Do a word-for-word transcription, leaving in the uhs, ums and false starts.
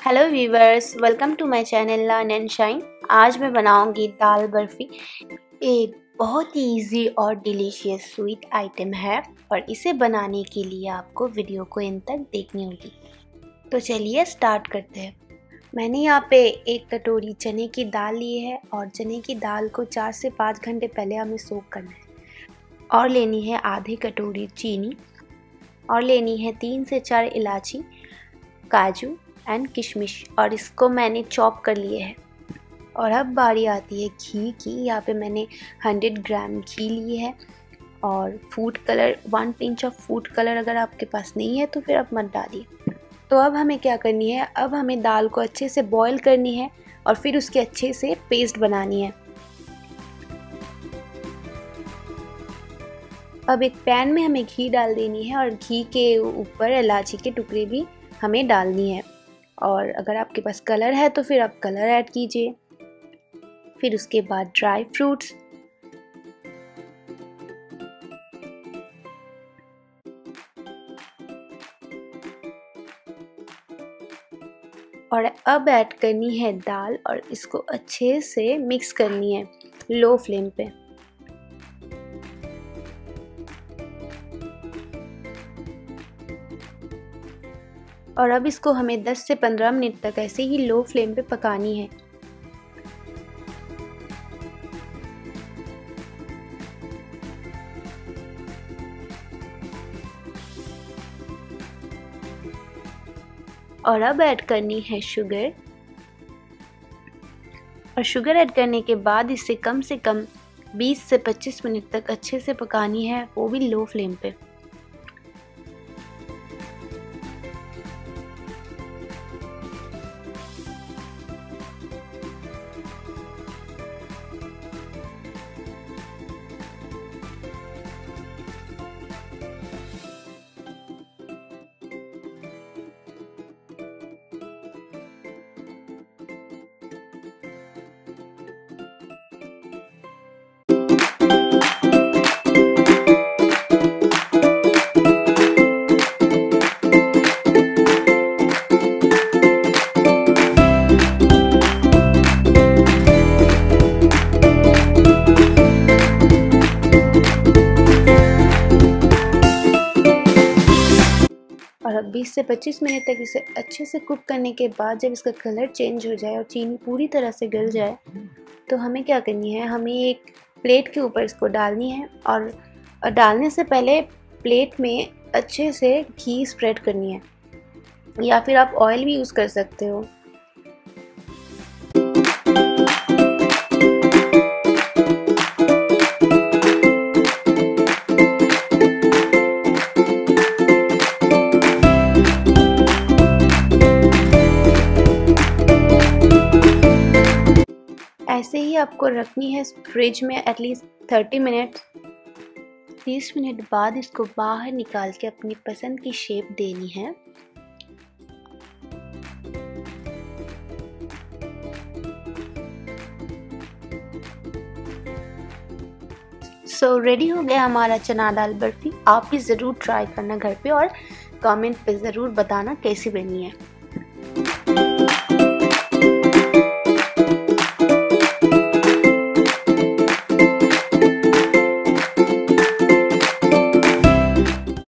Hello viewers, welcome to my channel learn and shine. आज मैं बनाऊंगी दाल बर्फ़ी। एक बहुत ही इजी और डिलीशियस स्वीट आइटम है और इसे बनाने के लिए आपको वीडियो को इन तक देखनी होगी। तो चलिए स्टार्ट करते हैं। मैंने यहाँ पे एक कटोरी चने की दाल ली है और चने की दाल को चार से पाँच घंटे पहले हमें सोक करना है। और लेनी है आधी कटोरी चीनी और लेनी है तीन से चार इलायची, काजू एंड किशमिश और इसको मैंने चॉप कर लिए है। और अब बारी आती है घी की। यहाँ पे मैंने हंड्रेड ग्राम घी ली है और food colour, one pinch of food colour अगर आपके पास नहीं है तो फिर आप मत डालिए। तो अब हमें क्या करनी है, अब हमें दाल को अच्छे से बॉईल करनी है और फिर उसके अच्छे से पेस्ट बनानी है। अब एक पैन में हमें घी डाल देनी है और घी के ऊपर इलायची के टुकड़े भी हमें डालनी है। और अगर आपके पास कलर है तो फिर आप कलर ऐड कीजिए। फिर उसके बाद ड्राई फ्रूट्स, और अब ऐड करनी है दाल और इसको अच्छे से मिक्स करनी है लो फ्लेम पे। और अब इसको हमें दस से पंद्रह मिनट तक ऐसे ही लो फ्लेम पे पकानी है। और अब ऐड करनी है शुगर, और शुगर ऐड करने के बाद इसे कम से कम बीस से पच्चीस मिनट तक अच्छे से पकानी है, वो भी लो फ्लेम पे। और अब बीस से पच्चीस मिनट तक इसे अच्छे से कुक करने के बाद जब इसका कलर चेंज हो जाए और चीनी पूरी तरह से गल जाए तो हमें क्या करनी है, हमें एक प्लेट के ऊपर इसको डालनी है। और डालने से पहले प्लेट में अच्छे से घी स्प्रेड करनी है, या फिर आप ऑयल भी यूज़ कर सकते हो। ऐसे ही आपको रखनी है फ्रिज में एटलीस्ट थर्टी मिनट। तीस मिनट बाद इसको बाहर निकाल के अपनी पसंद की शेप देनी है। सो so, रेडी हो गया हमारा चना दाल बर्फी। आप भी ज़रूर ट्राई करना घर पे और कमेंट पे ज़रूर बताना कैसी बनी है।